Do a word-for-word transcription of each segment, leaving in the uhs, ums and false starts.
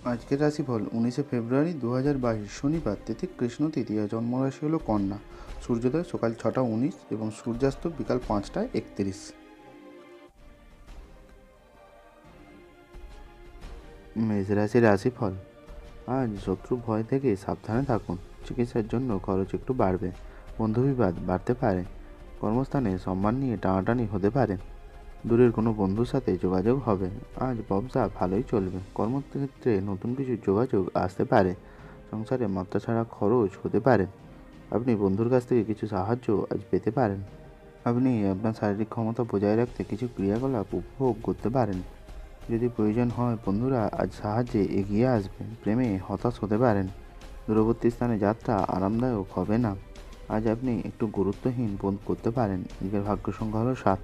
আজকের রাশিফল উনিশে ফেব্রুয়ারি দু হাজার বাইশ শনিবার, তিথি কৃষ্ণ তৃতীয়া, জন্মরাশি হলো কন্যা। সূর্যোদয় সকাল ছটা উনিশ এবং সূর্যাস্ত বিকাল পাঁচটায় একত্রিশ। মেষ রাশির রাশিফল। আজ শত্রু ভয় থেকে সাবধানে থাকুন। চিকিৎসার জন্য খরচ একটু বাড়বে। বন্ধুবিবাদ বাড়তে পারে। কর্মস্থানে সম্মান নিয়ে টানাটানি হতে পারে। দূরের কোনো বন্ধুর সাথে যোগাযোগ হবে। আজ ব্যবসা ভালোই চলবে। কর্মক্ষেত্রে নতুন কিছু যোগাযোগ আসতে পারে। সংসারে মাত্রা ছাড়া খরচ হতে পারে। আপনি বন্ধুর কাছ থেকে কিছু সাহায্য আজ পেতে পারেন। আপনি আপনার শারীরিক ক্ষমতা বজায় রাখতে কিছু ক্রিয়াকলাপ উপভোগ করতে পারেন। যদি প্রয়োজন হয় বন্ধুরা আজ সাহায্যে এগিয়ে আসবে। প্রেমে হতাশ হতে পারেন। দূরবর্তী স্থানে যাত্রা আরামদায়ক হবে না। আজ আপনি একটু গুরুত্বহীন বোধ করতে পারেন। নিজের ভাগ্য সংখ্যা হলো সাত।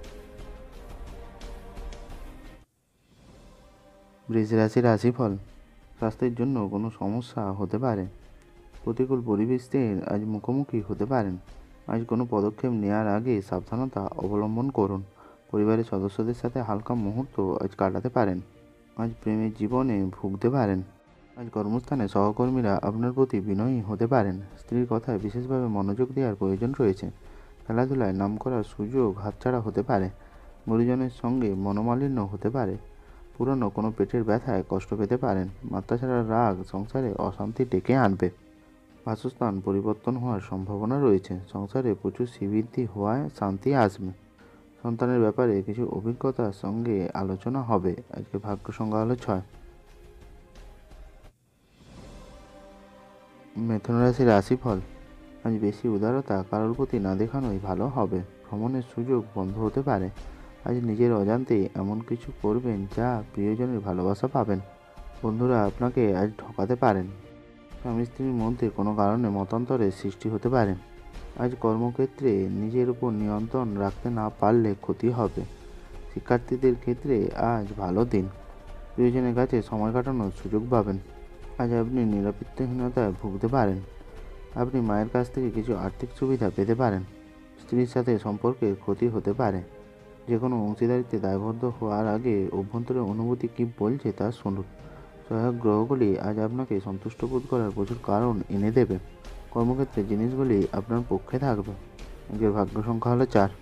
বৃষ রাশির রাশিফল। স্বাস্থ্যের জন্য কোনো সমস্যা হতে পারে। প্রতিকূল পরিবেশের আজ মুখোমুখি হতে পারেন। আজ কোনো পদক্ষেপ নেওয়ার আগে সাবধানতা অবলম্বন করুন। পরিবারের সদস্যদের সাথে হালকা মুহূর্ত আজ কাটাতে পারেন। আজ প্রেমের জীবনে ভুগতে পারেন। আজ কর্মস্থানে সহকর্মীরা আপনার প্রতি বিনয়ী হতে পারেন। স্ত্রীর কথায় বিশেষভাবে মনোযোগ দেওয়ার প্রয়োজন রয়েছে। খেলাধুলায় নাম করার সুযোগ হাতছাড়া হতে পারে। গুরুজনের সঙ্গে মনোমালিন্য হতে পারে। পুরনো কোনো পেটের ব্যথায় কষ্ট পেতে পারেন। মাত্রাছাড়া রাগ সংসারে অশান্তি ডেকে আনবে। বাসস্থান পরিবর্তন হওয়ার সম্ভাবনা রয়েছে। সংসারে প্রচুর শ্রীবৃদ্ধি হওয়ায় শান্তি আসবে। সন্তানের ব্যাপারে কিছু অভিজ্ঞতার সঙ্গে আলোচনা হবে। আজকে ভাগ্য সংখ্যা হলো ছয়। মিথুন রাশির রাশিফল। আজ বেশি উদারতা কারোর প্রতি না দেখানোই ভালো হবে। ভ্রমণের সুযোগ বন্ধ হতে পারে। আজ নিজের অজান্তে এমন কিছু করবেন যা প্রিয়জনের ভালোবাসা পাবেন। বন্ধুরা আপনাকে আজ ঠকাতে পারেন। স্বামী স্ত্রীর মধ্যে কোনো কারণে মতান্তরের সৃষ্টি হতে পারে। আজ কর্মক্ষেত্রে নিজের উপর নিয়ন্ত্রণ রাখতে না পারলে ক্ষতি হবে। শিক্ষার্থীদের ক্ষেত্রে আজ ভালো দিন। প্রিয়জনের কাছে সময় কাটানোর সুযোগ পাবেন। আজ আপনি নিরাপত্তাহীনতায় ভুগতে পারেন। আপনি মায়ের কাছ থেকে কিছু আর্থিক সুবিধা পেতে পারেন। স্ত্রীর সাথে সম্পর্কের ক্ষতি হতে পারে। যে কোনো অংশীদারিত্বে দায়বদ্ধ হওয়ার আগে অভ্যন্তরীণ অনুভূতি কী বলছে তা শুনুন। সহায়ক গ্রহগুলি আজ আপনাকে সন্তুষ্ট বোধ করার প্রচুর কারণ এনে দেবে। কর্মক্ষেত্রে জিনিসগুলি আপনার পক্ষে থাকবে। আজকের ভাগ্য সংখ্যা হলো চার।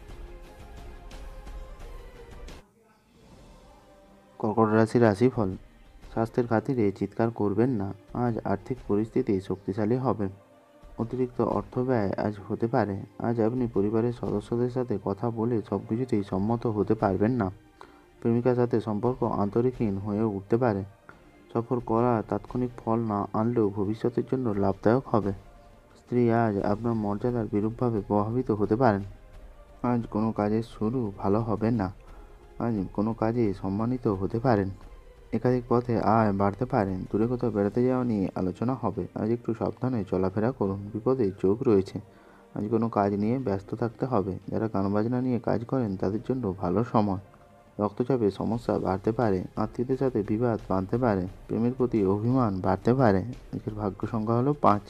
কর্কট রাশির রাশিফল। স্বাস্থ্যের খাতিরে চিৎকার করবেন না। আজ আর্থিক পরিস্থিতি শক্তিশালী হবে। অতিরিক্ত অর্থ ব্যয় আজ হতে পারে। আজ আপনি পরিবারের সদস্যদের সাথে কথা বলে সব কিছুতেই সম্মত হতে পারবেন না। প্রেমিকার সাথে সম্পর্ক আন্তরিকহীন হয়ে উঠতে পারে। সফর করা তাৎক্ষণিক ফল না আনলেও ভবিষ্যতের জন্য লাভদায়ক হবে। স্ত্রী আজ আপনার মর্যাদার বিরূপভাবে প্রভাবিত হতে পারেন। আজ কোনো কাজের শুরু ভালো হবে না। আজ কোনো কাজে সম্মানিত হতে পারেন। একাধিক পথে আয় বাড়তে পারেন। দূরে কোথাও বেড়াতে যাওয়া নিয়ে আলোচনা হবে। আজ একটু সাবধানে চলাফেরা করুন। বিপদে যোগ রয়েছে। আজ কোনো কাজ নিয়ে ব্যস্ত থাকতে হবে। যারা গানবাজনা নিয়ে কাজ করেন তাদের জন্য ভালো সময়। রক্তচাপের সমস্যা বাড়তে পারে। আত্মীয়দের সাথে বিবাদ বাঁধতে পারে। প্রেমের প্রতি অভিমান বাড়তে পারে। আজকের ভাগ্য সংখ্যা হলো পাঁচ।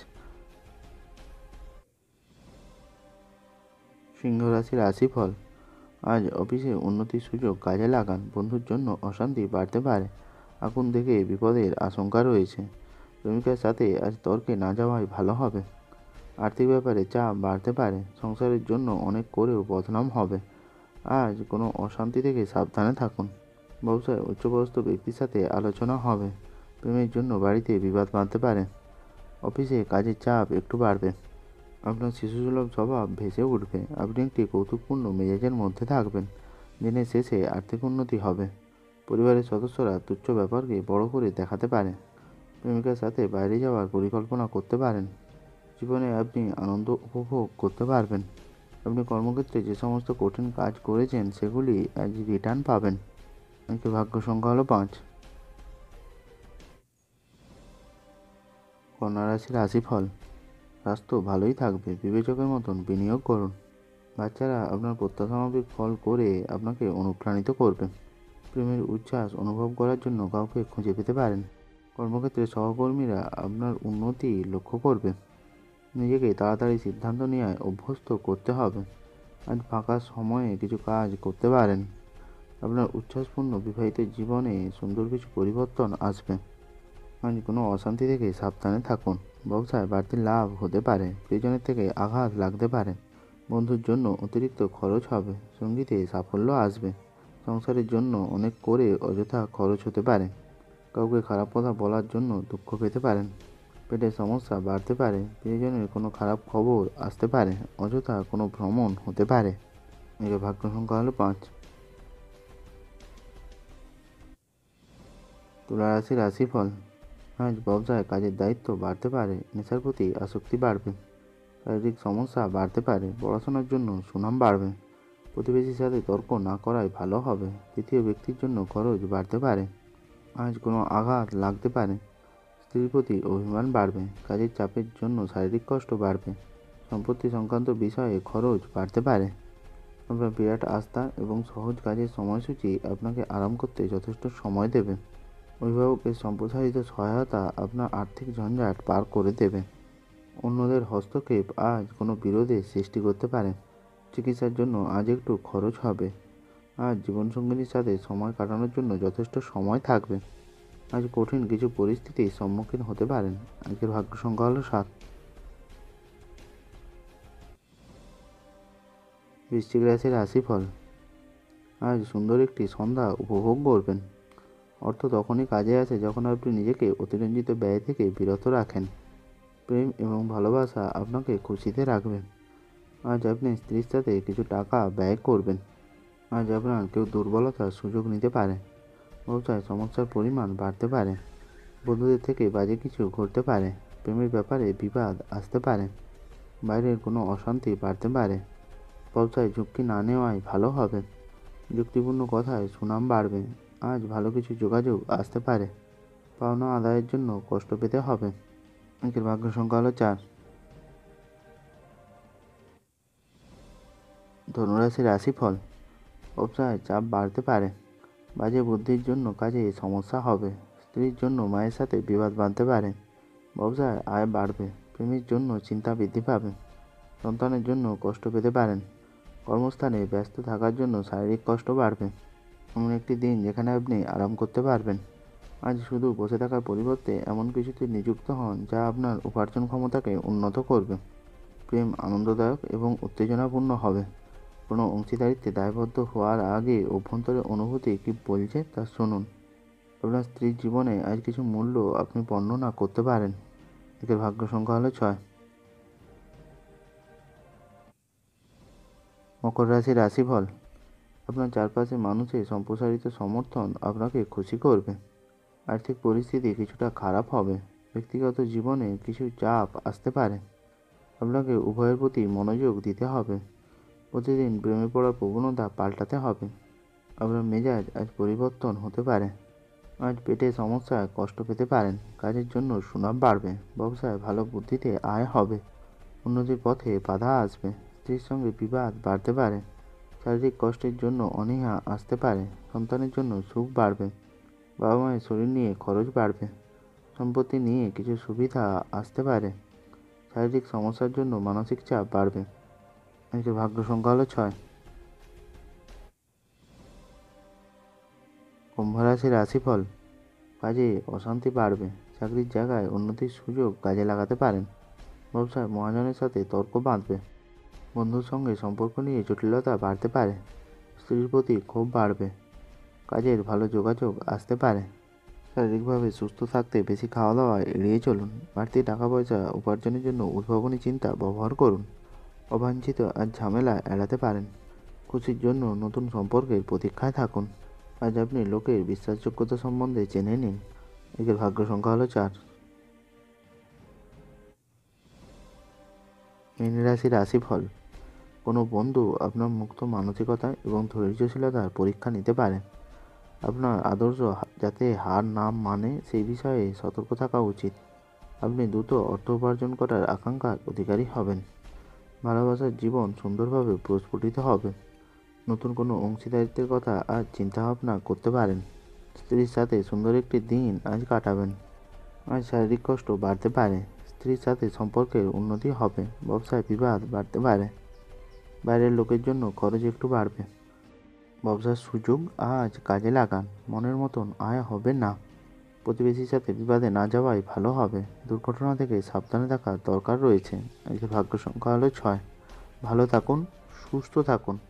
সিংহ রাশির রাশিফল। আজ অফিসে উন্নতির সুযোগ কাজে লাগান। বন্ধুর জন্য অশান্তি বাড়তে পারে। আগুন দেখে বিপদের আশঙ্কা রয়েছে। প্রেমিকার সাথে আজ তর্কে না যাওয়াই ভালো হবে। আর্থিক ব্যাপারে চাপ বাড়তে পারে। সংসারের জন্য অনেক করেও বদনাম হবে। আজ কোনো অশান্তি থেকে সাবধানে থাকুন। ব্যবসায় উচ্চপদস্থ ব্যক্তির সাথে আলোচনা হবে। প্রেমের জন্য বাড়িতে বিবাদ বাঁধতে পারে। অফিসে কাজের চাপ একটু বাড়বে। আপনার শিশুসুলভ স্বভাব ভেসে উঠবে। আপনি একটি কৌতুকপূর্ণ মেজাজের মধ্যে থাকবেন। দিনের শেষে আর্থিক উন্নতি হবে। পরিবারের সদস্যরা তুচ্ছ ব্যাপারকে বড় করে দেখাতে পারে। প্রেমিকার সাথে বাইরে যাওয়ার পরিকল্পনা করতে পারেন। জীবনে আপনি আনন্দ উপভোগ করতে পারবেন। আপনি কর্মক্ষেত্রে যে সমস্ত কঠিন কাজ করেছেন সেগুলি আজ রিটার্ন পাবেন। আজকে ভাগ্য সংখ্যা হলো পাঁচ। কন্যা রাশির রাশিফল। স্বাস্থ্য ভালোই থাকবে। বিবেচকের মতন বিনিয়োগ করুন। বাচ্চারা আপনার প্রত্যাশামাফিক ফল করে আপনাকে অনুপ্রাণিত করবে। প্রেমের উচ্ছ্বাস অনুভব করার জন্য কাউকে খুঁজে পেতে পারেন। কর্মক্ষেত্রে সহকর্মীরা আপনার উন্নতি লক্ষ্য করবে। নিজেকে তাড়াতাড়ি সিদ্ধান্ত নেওয়ায় অভ্যস্ত করতে হবে। আজ ফাঁকা সময়ে কিছু কাজ করতে পারেন। আপনার উচ্ছ্বাসপূর্ণ বিবাহিত জীবনে সুন্দর কিছু পরিবর্তন আসবে। আজ কোনো অশান্তি থেকে সাবধানে থাকুন। ব্যবসায় বাড়তি লাভ হতে পারে, প্রিয়জনের থেকে আঘাত লাগতে পারে। বন্ধুর জন্য অতিরিক্ত খরচ হবে, সঙ্গীতে সাফল্য আসবে। সংসারের জন্য অনেক করে অযথা খরচ হতে পারে। কাউকে খারাপ কথা বলার জন্য দুঃখ পেতে পারেন। পেটের সমস্যা বাড়তে পারে, প্রিয়জনের কোনো খারাপ খবর আসতে পারে, অযথা কোনো ভ্রমণ হতে পারে। এর ভাগ্য সংখ্যা হলো পাঁচ। তুলা রাশি রাশিফল। আজ ব্যবসায় কাজের দায়িত্ব বাড়তে পারে, নেশার প্রতি আসক্তি বাড়বে। শারীরিক সমস্যা বাড়তে পারে, পড়াশোনার জন্য সুনাম বাড়বে। প্রতিবেশীর সাথে তর্ক না করাই ভালো হবে। তৃতীয় ব্যক্তির জন্য খরচ বাড়তে পারে। আজ কোনো আঘাত লাগতে পারে, স্ত্রীর প্রতি অভিমান বাড়বে। কাজের চাপের জন্য শারীরিক কষ্ট বাড়বে। সম্পত্তি সংক্রান্ত বিষয়ে খরচ বাড়তে পারে। আপনার বিরাট আস্থা এবং সহজ কাজের সময়সূচি আপনাকে আরাম করতে যথেষ্ট সময় দেবে। অভিভাবকের সম্প্রসারিত সহায়তা আপনার আর্থিক ঝঞ্ঝাট পার করে দেবে। অন্যদের হস্তক্ষেপ আজ কোনো বিরোধের সৃষ্টি করতে পারে। চিকিৎসার জন্য আজ একটু খরচ হবে। আজ জীবনসঙ্গিনীর সাথে সময় কাটানোর জন্য যথেষ্ট সময় থাকবে। আজ কঠিন কিছু পরিস্থিতির সম্মুখীন হতে পারেন। আজকের ভাগ্য সংখ্যা হলো সাত। বৃশ্চিক রাশির রাশিফল। আজ সুন্দর একটি সন্ধ্যা উপভোগ করবেন। অর্থ তখনই কাজে আসে যখন আপনি নিজেকে অতিরঞ্জিত ব্যয় থেকে বিরত রাখেন। প্রেম এবং ভালোবাসা আপনাকে খুশিতে রাখবে। আজ আপনি স্ত্রীর সাথে কিছু টাকা ব্যয় করবেন। আজ আপনার কেউ দুর্বলতার সুযোগ নিতে পারে। ব্যবসায় সমস্যার পরিমাণ বাড়তে পারে। বন্ধুদের থেকে বাজে কিছু ঘটতে পারে। প্রেমের ব্যাপারে বিবাদ আসতে পারে। বাইরের কোনো অশান্তি বাড়তে পারে। ব্যবসায় ঝুঁকি না নেওয়াই ভালো হবে। যুক্তিপূর্ণ কথায় সুনাম বাড়বে। আজ ভালো কিছু যোগাযোগ আসতে পারে। পাওনা আদায়ের জন্য কষ্ট পেতে হবে। আজকের ভাগ্য সংখ্যা হলো চার। ধনুরাশি রাশিফল। ব্যবসায় চাপ বাড়তে পারে। বাজে বুদ্ধির জন্য কাজে সমস্যা হবে। স্ত্রীর জন্য মায়ের সাথে বিবাদ বাঁধতে পারে। ব্যবসায় আয় বাড়বে। প্রেমের জন্য চিন্তা বৃদ্ধি পাবে। সন্তানের জন্য কষ্ট পেতে পারেন। কর্মস্থানে ব্যস্ত থাকার জন্য শারীরিক কষ্ট বাড়বে। এমন একটি দিন যেখানে আপনি আরাম করতে পারবেন। আজ শুধু বসে থাকার পরিবর্তে এমন কিছুতে নিযুক্ত হন যা আপনার উপার্জন ক্ষমতাকে উন্নত করবে। প্রেম আনন্দদায়ক এবং উত্তেজনাপূর্ণ হবে। কোনো অংশীদারিত্বে দায়বদ্ধ হওয়ার আগে অভ্যন্তরের অনুভূতি কী বলছে তা শুনুন। আপনার স্ত্রীর জীবনে আজ কিছু মূল্য আপনি বর্ণনা করতে পারেন। এদের ভাগ্য সংখ্যা হলো ছয়। মকর রাশির রাশিফল। আপনার চারপাশে মানুষের সম্প্রসারিত সমর্থন আপনাকে খুশি করবে। আর্থিক পরিস্থিতি কিছুটা খারাপ হবে। ব্যক্তিগত জীবনে কিছু চাপ আসতে পারে। আপনাকে উভয়ের প্রতি মনোযোগ দিতে হবে। প্রতিদিন প্রেমে পড়ার প্রবণতা পাল্টাতে হবে। আপনার মেজাজ আজ পরিবর্তন হতে পারে। আজ পেটের সমস্যায় কষ্ট পেতে পারেন। কাজের জন্য সুনাম বাড়বে। ব্যবসায় ভালো বুদ্ধিতে আয় হবে। উন্নতির পথে বাধা আসবে। স্ত্রীর সঙ্গে বিবাদ বাড়তে পারে। শারীরিক কষ্টের জন্য অনীহা আসতে পারে। সন্তানের জন্য সুখ বাড়বে। বাবা মায়ের শরীর নিয়ে খরচ বাড়বে। সম্পত্তি নিয়ে কিছু সুবিধা আসতে পারে। শারীরিক সমস্যার জন্য মানসিক চাপ বাড়বে। আজকের ভাগ্য সংখ্যা হলো ছয়। কুম্ভ রাশির রাশিফল। কাজে অশান্তি বাড়বে। চাকরির জায়গায় উন্নতির সুযোগ কাজে লাগাতে পারেন। ব্যবসায় মহাজনের সাথে তর্ক বাঁধবে। বন্ধুর সঙ্গে সম্পর্ক নিয়ে জটিলতা বাড়তে পারে। স্ত্রীর প্রতি ক্ষোভ বাড়বে। কাজের ভালো যোগাযোগ আসতে পারে। শারীরিকভাবে সুস্থ থাকতে বেশি খাওয়া দাওয়া এড়িয়ে চলুন। বাড়তি টাকা পয়সা উপার্জনের জন্য উদ্ভাবনী চিন্তা ব্যবহার করুন। অবাঞ্ছিত আর ঝামেলা এড়াতে পারেন। খুশির জন্য নতুন সম্পর্কের প্রতীক্ষায় থাকুন। আজ আপনি লোকের বিশ্বাসযোগ্যতা সম্বন্ধে জেনে নিন। এদের ভাগ্য সংখ্যা হলো চার। মীন রাশির রাশিফল। কোনো বন্ধু আপনার মুক্ত মানসিকতা এবং ধৈর্যশীলতার পরীক্ষা নিতে পারে। আপনার আদর্শ যাতে হার না মানে সেই বিষয়ে সতর্ক থাকা উচিত। আপনি দ্রুত অর্থ উপার্জন করার আকাঙ্ক্ষার অধিকারী হবেন। ভালোবাসার জীবন সুন্দরভাবে প্রস্ফুটিত হবে। নতুন কোনো অংশীদারিত্বের কথা আজ চিন্তাভাবনা করতে পারেন। স্ত্রীর সাথে সুন্দর একটি দিন আজ কাটাবেন। আজ শারীরিক কষ্ট বাড়তে পারে। স্ত্রীর সাথে সম্পর্কের উন্নতি হবে। ব্যবসায় বিবাদ বাড়তে পারে। বাইরের লোকের জন্য খরচ একটু বাড়বে। ব্যবসার সুযোগ আজ কাজে লাগান। মনের মতন আয় হবে না। প্রতিবেশীর সাথে বিবাদে না যাওয়াই ভালো হবে। দুর্ঘটনা থেকে সাবধানে থাকার দরকার রয়েছে। আজকে ভাগ্য সংখ্যা হলো ছয়। ভালো থাকুন, সুস্থ থাকুন।